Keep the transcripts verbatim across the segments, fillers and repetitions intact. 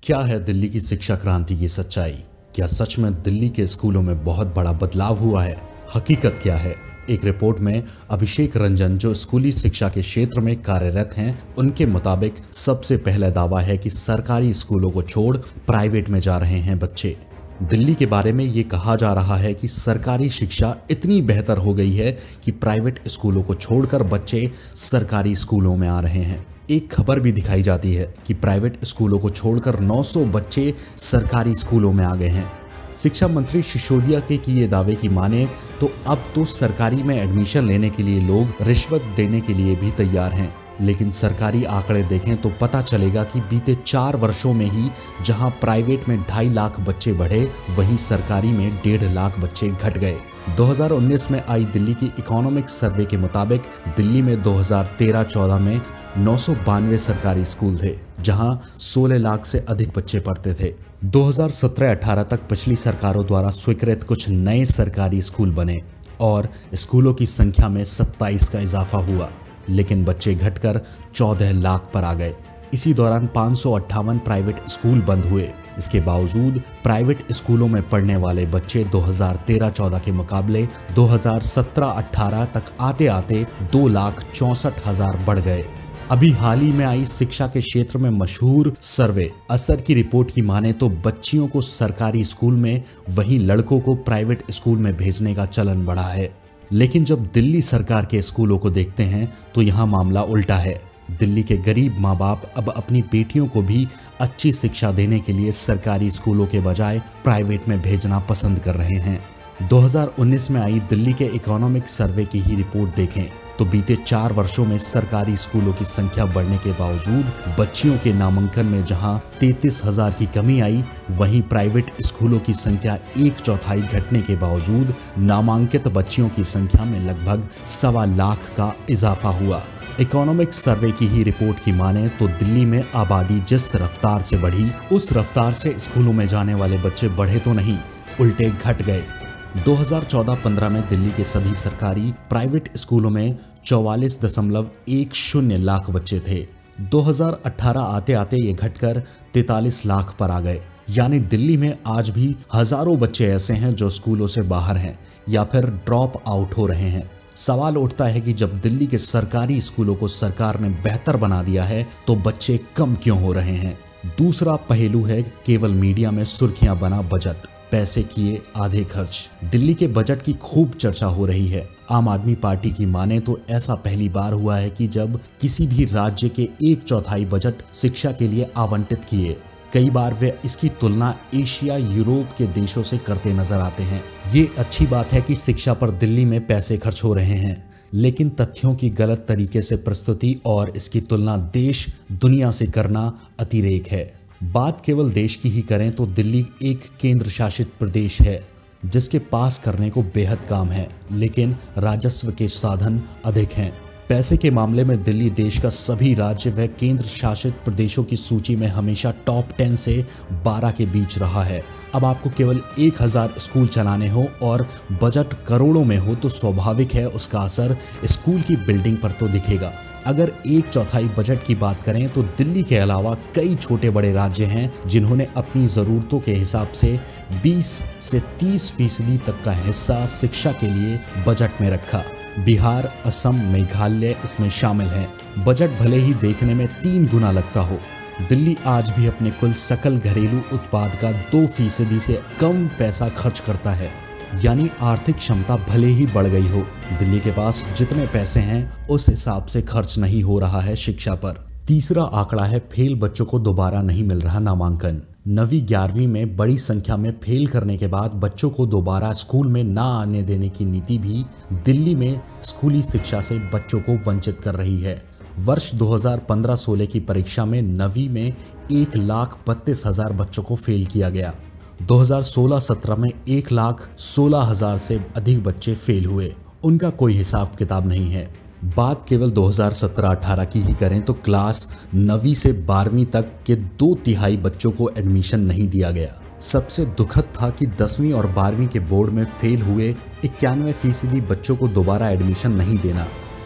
क्या है दिल्ली की शिक्षा क्रांति की सच्चाई? क्या सच में दिल्ली के स्कूलों में बहुत बड़ा बदलाव हुआ है? हकीकत क्या है? एक रिपोर्ट में अभिषेक रंजन, जो स्कूली शिक्षा के क्षेत्र में कार्यरत हैं, उनके मुताबिक सबसे पहला दावा है कि सरकारी स्कूलों को छोड़ प्राइवेट में जा रहे हैं बच्चे। दिल्ली के बारे में ये कहा जा रहा है कि सरकारी शिक्षा इतनी बेहतर हो गई है कि प्राइवेट स्कूलों को छोड़कर बच्चे सरकारी स्कूलों में आ रहे हैं। एक खबर भी दिखाई जाती है कि प्राइवेट स्कूलों को छोड़कर नौ सौ बच्चे सरकारी स्कूलों में आ गए हैं। शिक्षा मंत्री सिसोदिया के की ये दावे की माने तो अब तो सरकारी में एडमिशन लेने के लिए लोग रिश्वत देने के लिए भी तैयार हैं। लेकिन सरकारी आंकड़े देखें तो पता चलेगा कि बीते चार वर्षों में ही जहां प्राइवेट में ढाई लाख बच्चे बढ़े, वहीं सरकारी में डेढ़ लाख बच्चे घट गए। दो हज़ार उन्नीस में आई दिल्ली की इकोनॉमिक सर्वे के मुताबिक दिल्ली में दो हज़ार तेरह चौदह में नौ सौ बानवे सरकारी स्कूल थे, जहां सोलह लाख से अधिक बच्चे पढ़ते थे। दो हज़ार सत्रह अठारह तक पिछली सरकारों द्वारा स्वीकृत कुछ नए सरकारी स्कूल बने और स्कूलों की संख्या में सत्ताईस का इजाफा हुआ, लेकिन बच्चे घटकर चौदह लाख पर आ गए। इसी दौरान पाँच सौ अट्ठावन प्राइवेट स्कूल बंद हुए। इसके बावजूद प्राइवेट स्कूलों में पढ़ने वाले बच्चे दो हज़ार तेरह चौदह के मुकाबले दो हज़ार सत्रह अठारह तक आते आते दो लाख चौंसठ हजार बढ़ गए। अभी हाल ही में आई शिक्षा के क्षेत्र में मशहूर सर्वे असर की रिपोर्ट की माने तो बच्चियों को सरकारी स्कूल में, वहीं लड़कों को प्राइवेट स्कूल में भेजने का चलन बढ़ा है। लेकिन जब दिल्ली सरकार के स्कूलों को देखते हैं तो यहाँ मामला उल्टा है। दिल्ली के गरीब माँ बाप अब अपनी बेटियों को भी अच्छी शिक्षा देने के लिए सरकारी स्कूलों के बजाय प्राइवेट में भेजना पसंद कर रहे हैं। दो हज़ार उन्नीस में आई दिल्ली के इकोनॉमिक सर्वे की ही रिपोर्ट देखें तो बीते चार वर्षों में सरकारी स्कूलों की संख्या बढ़ने के बावजूद बच्चियों के नामांकन में जहां तैंतीस हजार की कमी आई, वहीं प्राइवेट स्कूलों की संख्या एक चौथाई घटने के बावजूद नामांकित बच्चियों की संख्या में लगभग सवा लाख का इजाफा हुआ। इकोनॉमिक सर्वे की ही रिपोर्ट की माने तो दिल्ली में आबादी जिस रफ्तार से बढ़ी, उस रफ्तार से स्कूलों में जाने वाले बच्चे बढ़े तो नहीं, उल्टे घट गए। दो हज़ार चौदह पंद्रह में दिल्ली के सभी सरकारी प्राइवेट स्कूलों में चौवालीस दशमलव एक शून्य लाख बच्चे थे। दो हज़ार अठारह आते आते ये घटकर तैंतालीस लाख पर आ गए। यानी दिल्ली में आज भी हजारों बच्चे ऐसे हैं जो स्कूलों से बाहर हैं या फिर ड्रॉप आउट हो रहे हैं। सवाल उठता है कि जब दिल्ली के सरकारी स्कूलों को सरकार ने बेहतर बना दिया है तो बच्चे कम क्यों हो रहे हैं? दूसरा पहलू है केवल मीडिया में सुर्खियां बना बजट, पैसे किए आधे खर्च। दिल्ली के बजट की खूब चर्चा हो रही है। आम आदमी पार्टी की माने तो ऐसा पहली बार हुआ है कि जब किसी भी राज्य के एक चौथाई बजट शिक्षा के लिए आवंटित किए। कई बार वे इसकी तुलना एशिया यूरोप के देशों से करते नजर आते हैं। ये अच्छी बात है कि शिक्षा पर दिल्ली में पैसे खर्च हो रहे हैं, लेकिन तथ्यों की गलत तरीके से प्रस्तुति और इसकी तुलना देश दुनिया से करना अतिरेक है। बात केवल देश की ही करें तो दिल्ली एक केंद्र शासित प्रदेश है जिसके पास करने को बेहद काम है, लेकिन राजस्व के साधन अधिक हैं। पैसे के मामले में दिल्ली देश का सभी राज्य व केंद्र शासित प्रदेशों की सूची में हमेशा टॉप टेन से बारह के बीच रहा है। अब आपको केवल एक हजार स्कूल चलाने हो और बजट करोड़ों में हो तो स्वाभाविक है उसका असर स्कूल की बिल्डिंग पर तो दिखेगा। अगर एक चौथाई बजट की बात करें तो दिल्ली के अलावा कई छोटे बड़े राज्य हैं जिन्होंने अपनी ज़रूरतों के हिसाब से बीस से तीस फीसदी तक का हिस्सा शिक्षा के लिए बजट में रखा। बिहार, असम, मेघालय इसमें शामिल हैं। बजट भले ही देखने में तीन गुना लगता हो, दिल्ली आज भी अपने कुल सकल घरेलू उत्पाद का दो फीसदी से कम पैसा खर्च करता है। यानी आर्थिक क्षमता भले ही बढ़ गई हो, दिल्ली के पास जितने पैसे हैं उस हिसाब से खर्च नहीं हो रहा है शिक्षा पर। तीसरा आंकड़ा है फेल बच्चों को दोबारा नहीं मिल रहा नामांकन। नवीं ग्यारहवीं में बड़ी संख्या में फेल करने के बाद बच्चों को दोबारा स्कूल में ना आने देने की नीति भी दिल्ली में स्कूली शिक्षा से बच्चों को वंचित कर रही है। वर्ष दो हज़ार पंद्रह सोलह की परीक्षा में नवीं में एक लाख बत्तीस हजार बच्चों को फेल किया गया। दो हज़ार सोलह सत्रह में एक लाख सोलह हजार से अधिक बच्चे फेल हुए। उनका कोई हिसाब किताब नहीं है। बात केवल दो हज़ार सत्रह अठारह की ही करें तो क्लास नवीं से बारहवीं तक के दो तिहाई बच्चों को एडमिशन नहीं दिया गया। सबसे दुखद था कि दसवीं और बारहवीं के बोर्ड में फेल हुए इक्यानवे फीसदी बच्चों को दोबारा एडमिशन नहीं देना।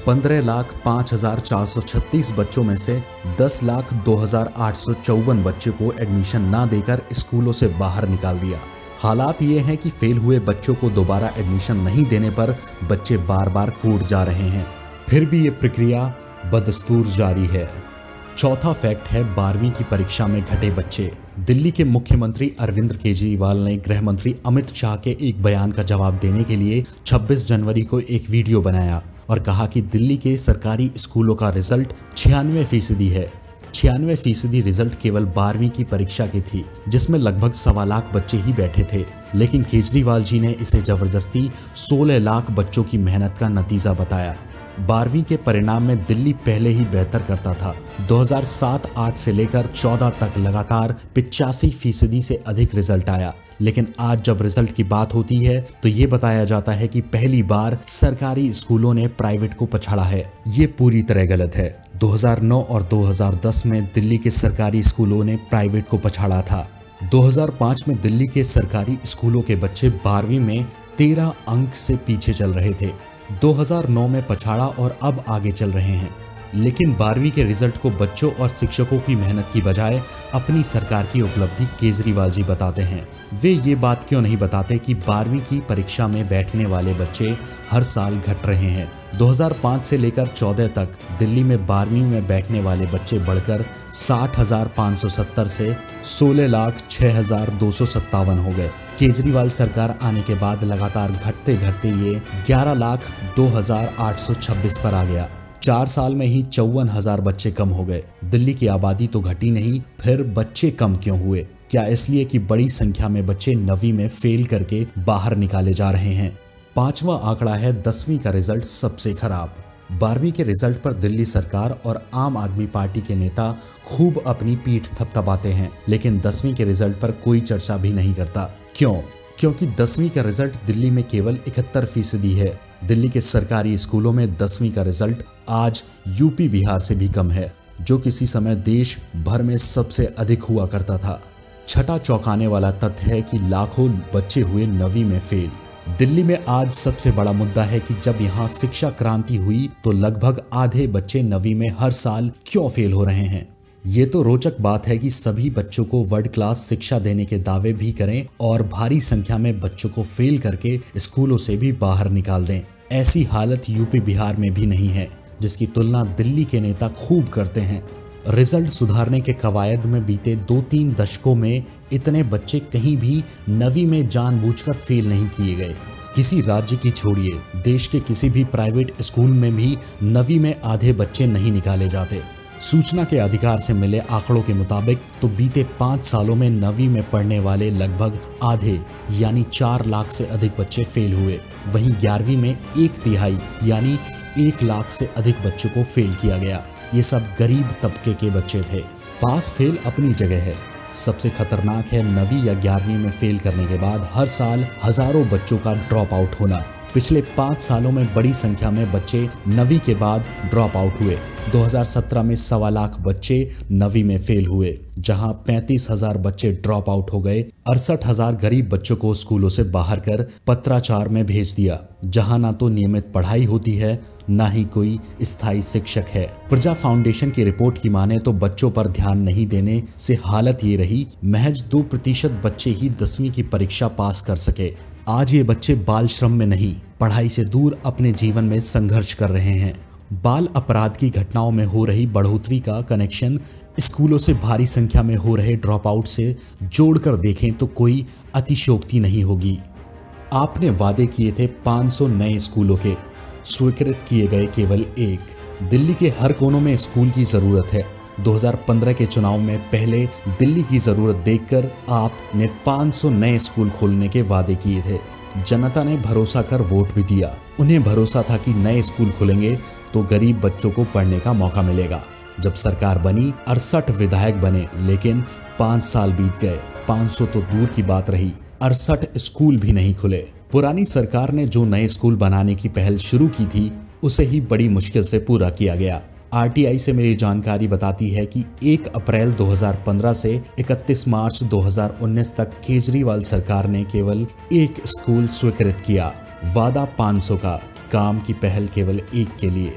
पंद्रह लाख पाँच हजार चार सौ छत्तीस बच्चों में से दस लाख दो हजार आठ सौ चौवन बच्चों को एडमिशन ना देकर स्कूलों से बाहर निकाल दिया। हालात ये हैं कि फेल हुए बच्चों को दोबारा एडमिशन नहीं देने पर बच्चे बार बार कोर्ट जा रहे हैं, फिर भी ये प्रक्रिया बदस्तूर जारी है। चौथा फैक्ट है बारहवीं की परीक्षा में घटे बच्चे। दिल्ली के मुख्यमंत्री अरविंद केजरीवाल ने गृह मंत्री अमित शाह के एक बयान का जवाब देने के लिए छब्बीस जनवरी को एक वीडियो बनाया और कहा कि दिल्ली के सरकारी स्कूलों का रिजल्ट छियानवे फीसदी है। छियानवे फीसदी रिजल्ट केवल बारहवीं की परीक्षा की थी, जिसमें लगभग सवा लाख बच्चे ही बैठे थे, लेकिन केजरीवाल जी ने इसे जबरदस्ती सोलह लाख बच्चों की मेहनत का नतीजा बताया। बारहवीं के परिणाम में दिल्ली पहले ही बेहतर करता था। दो हज़ार सात आठ से लेकर चौदह तक लगातार पिचासी फीसदी से अधिक रिजल्ट आया, लेकिन आज जब रिजल्ट की बात होती है तो ये बताया जाता है कि पहली बार सरकारी स्कूलों ने प्राइवेट को पछाड़ा है। ये पूरी तरह गलत है। दो हज़ार नौ और दो हज़ार दस में दिल्ली के सरकारी स्कूलों ने प्राइवेट को पछाड़ा था। दो हज़ार पाँच में दिल्ली के सरकारी स्कूलों के बच्चे बारहवीं में तेरह अंक से पीछे चल रहे थे। दो हज़ार नौ में पछाड़ा और अब आगे चल रहे हैं, लेकिन बारहवीं के रिजल्ट को बच्चों और शिक्षकों की मेहनत की बजाय अपनी सरकार की उपलब्धि केजरीवाल जी बताते हैं। वे ये बात क्यों नहीं बताते कि बारहवीं की परीक्षा में बैठने वाले बच्चे हर साल घट रहे हैं। दो हज़ार पाँच से लेकर चौदह तक दिल्ली में बारहवीं में बैठने वाले बच्चे बढ़कर साठ हजार पाँच सौ सत्तर से सोलह लाख छः हजार दो सौ सत्तावन हो गए। केजरीवाल सरकार आने के बाद लगातार घटते घटते ये ग्यारह लाख दो हजार आठ सौ छब्बीस पर आ गया। चार साल में ही चौवन हजार बच्चे कम हो गए। दिल्ली की आबादी तो घटी नहीं, फिर बच्चे कम क्यों हुए? क्या इसलिए कि बड़ी संख्या में बच्चे नवीं में फेल करके बाहर निकाले जा रहे हैं? पांचवा आंकड़ा है दसवीं का रिजल्ट सबसे खराब। बारहवीं के रिजल्ट पर दिल्ली सरकार और आम आदमी पार्टी के नेता खूब अपनी पीठ थपथपाते हैं, लेकिन दसवीं के रिजल्ट पर कोई चर्चा भी नहीं करता। क्यों? क्योंकि दसवीं का रिजल्ट दिल्ली में केवल इकहत्तर फीसदी है। दिल्ली के सरकारी स्कूलों में दसवीं का रिजल्ट आज यूपी बिहार से भी कम है, जो किसी समय देश भर में सबसे अधिक हुआ करता था। छठा चौंकाने वाला तथ्य है कि लाखों बच्चे हुए नवीं में फेल। दिल्ली में आज सबसे बड़ा मुद्दा है कि जब यहाँ शिक्षा क्रांति हुई तो लगभग आधे बच्चे नवीं में हर साल क्यों फेल हो रहे हैं। ये तो रोचक बात है कि सभी बच्चों को वर्ल्ड क्लास शिक्षा देने के दावे भी करें और भारी संख्या में बच्चों को फेल करके स्कूलों से भी बाहर निकाल दें। ऐसी हालत यूपी बिहार में भी नहीं है, जिसकी तुलना दिल्ली के नेता खूब करते हैं। रिजल्ट सुधारने के कवायद में बीते दो तीन दशकों में इतने बच्चे कहीं भी नवीं में जानबूझकर फेल नहीं किए गए। किसी राज्य की छोड़िए, देश के किसी भी प्राइवेट स्कूल में भी नवीं में आधे बच्चे नहीं निकाले जाते। सूचना के अधिकार से मिले आंकड़ों के मुताबिक तो बीते पाँच सालों में नवीं में पढ़ने वाले लगभग आधे यानी चार लाख से अधिक बच्चे फेल हुए। वहीं ग्यारहवीं में एक तिहाई यानी एक लाख से अधिक बच्चों को फेल किया गया। ये सब गरीब तबके के बच्चे थे। पास फेल अपनी जगह है, सबसे खतरनाक है नवीं या ग्यारहवीं में फेल करने के बाद हर साल हजारों बच्चों का ड्रॉप आउट होना। पिछले पाँच सालों में बड़ी संख्या में बच्चे नवीं के बाद ड्रॉप आउट हुए। दो हज़ार सत्रह में सवा लाख बच्चे नवीं में फेल हुए, जहां पैंतीस हजार बच्चे ड्रॉप आउट हो गए। अड़सठ हजार गरीब बच्चों को स्कूलों से बाहर कर पत्राचार में भेज दिया, जहां ना तो नियमित पढ़ाई होती है ना ही कोई स्थायी शिक्षक है। प्रजा फाउंडेशन की रिपोर्ट की माने तो बच्चों पर ध्यान नहीं देने से हालत ये रही, महज दो प्रतिशत बच्चे ही दसवीं की परीक्षा पास कर सके। आज ये बच्चे बाल श्रम में नहीं, पढ़ाई से दूर अपने जीवन में संघर्ष कर रहे हैं। बाल अपराध की घटनाओं में हो रही बढ़ोतरी का कनेक्शन स्कूलों से भारी संख्या में हो रहे ड्रॉप आउट से जोड़कर देखें तो कोई अतिशयोक्ति नहीं होगी। आपने वादे किए थे पाँच सौ नए स्कूलों के, स्वीकृत किए गए केवल एक। दिल्ली के हर कोनों में स्कूल की जरूरत है। दो हज़ार पंद्रह के चुनाव में पहले दिल्ली की जरूरत देखकर आपने पाँच सौ नए स्कूल खोलने के वादे किए थे। जनता ने भरोसा कर वोट भी दिया। उन्हें भरोसा था कि नए स्कूल खुलेंगे तो गरीब बच्चों को पढ़ने का मौका मिलेगा। जब सरकार बनी अड़सठ विधायक बने, लेकिन पाँच साल बीत गए, पाँच सौ तो दूर की बात रही, अड़सठ स्कूल भी नहीं खुले। पुरानी सरकार ने जो नए स्कूल बनाने की पहल शुरू की थी उसे ही बड़ी मुश्किल से पूरा किया गया। आरटीआई से मेरी जानकारी बताती है कि एक अप्रैल दो हज़ार पंद्रह से इकतीस मार्च दो हज़ार उन्नीस तक केजरीवाल सरकार ने केवल एक स्कूल स्वीकृत किया। वादा पाँच सौ का, काम की पहल केवल एक के लिए।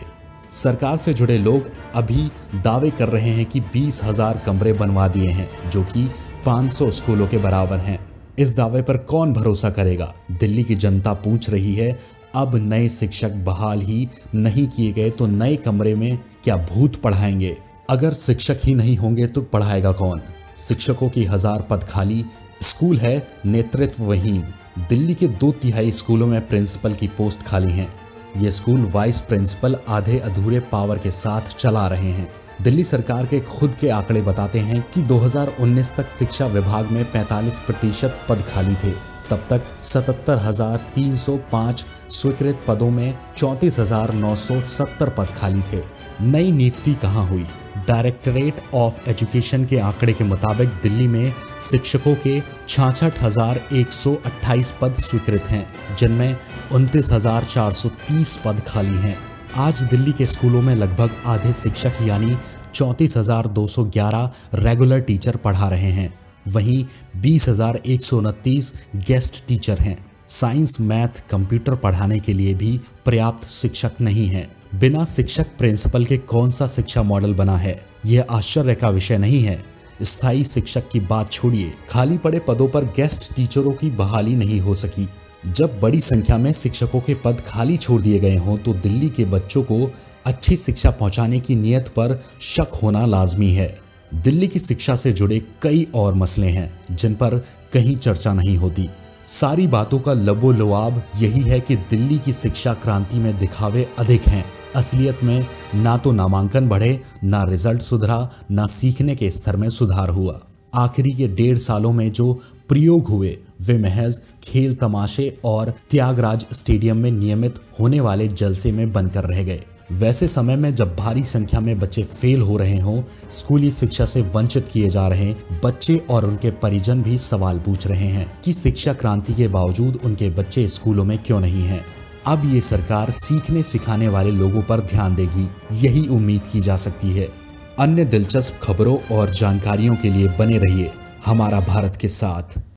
सरकार से जुड़े लोग अभी दावे कर रहे हैं कि बीस हजार कमरे बनवा दिए हैं, जो कि पाँच सौ स्कूलों के बराबर हैं। इस दावे पर कौन भरोसा करेगा? दिल्ली की जनता पूछ रही है, अब नए शिक्षक बहाल ही नहीं किए गए तो नए कमरे में क्या भूत पढ़ाएंगे? अगर शिक्षक ही नहीं होंगे तो पढ़ाएगा कौन? शिक्षकों की हजार पद खाली, स्कूल है नेतृत्वहीन। दिल्ली के दो तिहाई स्कूलों में प्रिंसिपल की पोस्ट खाली हैं। ये स्कूल वाइस प्रिंसिपल आधे अधूरे पावर के साथ चला रहे हैं। दिल्ली सरकार के खुद के आंकड़े बताते हैं कि दो हज़ार उन्नीस तक शिक्षा विभाग में पैंतालीस प्रतिशत पद खाली थे। तब तक सतहत्तर हजार तीन सौ पाँच स्वीकृत पदों में चौंतीस हजार नौ सौ सत्तर पद खाली थे। नई नियुक्ति कहाँ हुई? डायरेक्टरेट ऑफ एजुकेशन के आंकड़े के मुताबिक दिल्ली में शिक्षकों के छियासठ हजार एक सौ अट्ठाईस पद स्वीकृत हैं, जिनमें उनतीस हजार चार सौ तीस पद खाली हैं। आज दिल्ली के स्कूलों में लगभग आधे शिक्षक यानी चौंतीस हजार दो सौ ग्यारह रेगुलर टीचर पढ़ा रहे हैं। वहीं बीस हजार एक सौ उनतीस गेस्ट टीचर हैं। साइंस, मैथ, कंप्यूटर पढ़ाने के लिए भी पर्याप्त शिक्षक नहीं हैं। बिना शिक्षक प्रिंसिपल के कौन सा शिक्षा मॉडल बना है? यह आश्चर्य का विषय नहीं है। स्थायी शिक्षक की बात छोड़िए, खाली पड़े पदों पर गेस्ट टीचरों की बहाली नहीं हो सकी। जब बड़ी संख्या में शिक्षकों के पद खाली छोड़ दिए गए हों तो दिल्ली के बच्चों को अच्छी शिक्षा पहुंचाने की नीयत पर शक होना लाजमी है। दिल्ली की शिक्षा से जुड़े कई और मसले हैं जिन पर कहीं चर्चा नहीं होती। सारी बातों का लबोलुआब यही है कि दिल्ली की शिक्षा क्रांति में दिखावे अधिक हैं। असलियत में ना तो नामांकन बढ़े, ना रिजल्ट सुधरा, ना सीखने के स्तर में सुधार हुआ। आखिरी के डेढ़ सालों में जो प्रयोग हुए वे महज खेल तमाशे और त्यागराज स्टेडियम में नियमित होने वाले जलसे में बनकर रह गए। वैसे समय में जब भारी संख्या में बच्चे फेल हो रहे हों, स्कूली शिक्षा से वंचित किए जा रहे बच्चे और उनके परिजन भी सवाल पूछ रहे हैं कि शिक्षा क्रांति के बावजूद उनके बच्चे स्कूलों में क्यों नहीं हैं। अब ये सरकार सीखने सिखाने वाले लोगों पर ध्यान देगी, यही उम्मीद की जा सकती है। अन्य दिलचस्प खबरों और जानकारियों के लिए बने रहिए हमारा भारत के साथ।